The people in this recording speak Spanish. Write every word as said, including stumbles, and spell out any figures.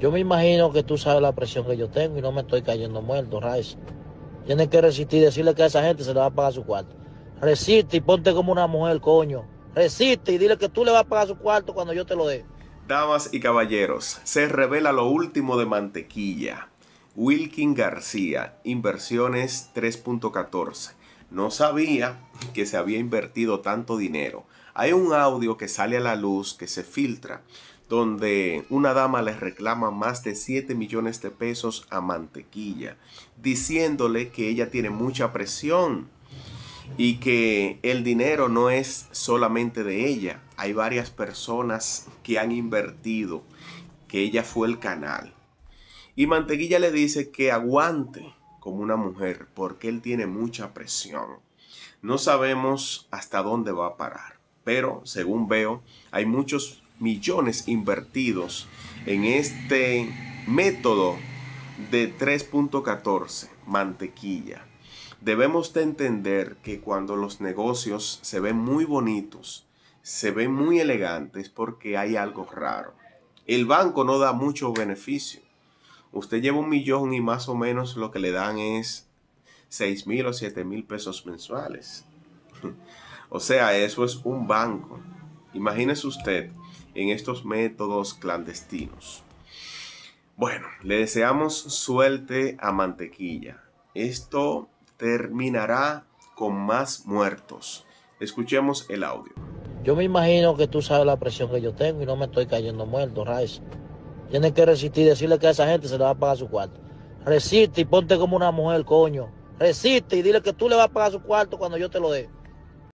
Yo me imagino que tú sabes la presión que yo tengo y no me estoy cayendo muerto, Raiz. Tienes que resistir y decirle que a esa gente se le va a pagar su cuarto. Resiste y ponte como una mujer, coño. Resiste y dile que tú le vas a pagar su cuarto cuando yo te lo dé. Damas y caballeros, se revela lo último de Mantequilla. Wilkin García, inversiones tres punto catorce. No sabía que se había invertido tanto dinero. Hay un audio que sale a la luz, que se filtra, donde una dama le reclama más de siete millones de pesos a Mantequilla, diciéndole que ella tiene mucha presión y que el dinero no es solamente de ella. Hay varias personas que han invertido, que ella fue el canal. Y Mantequilla le dice que aguante como una mujer porque él tiene mucha presión. No sabemos hasta dónde va a parar, pero según veo, hay muchos millones invertidos en este método de tres punto catorce, Mantequilla. Debemos de entender que cuando los negocios se ven muy bonitos, se ven muy elegantes, porque hay algo raro. El banco no da mucho beneficio. Usted lleva un millón y más o menos lo que le dan es seis mil o siete mil pesos mensuales. O sea, eso es un banco. Imagínese usted en estos métodos clandestinos. Bueno, le deseamos suerte a Mantequilla. Esto terminará con más muertos. Escuchemos el audio. Yo me imagino que tú sabes la presión que yo tengo y no me estoy cayendo muerto, Raiz. Tienes que resistir y decirle que a esa gente se le va a pagar su cuarto. Resiste y ponte como una mujer, coño. Resiste y dile que tú le vas a pagar su cuarto cuando yo te lo dé.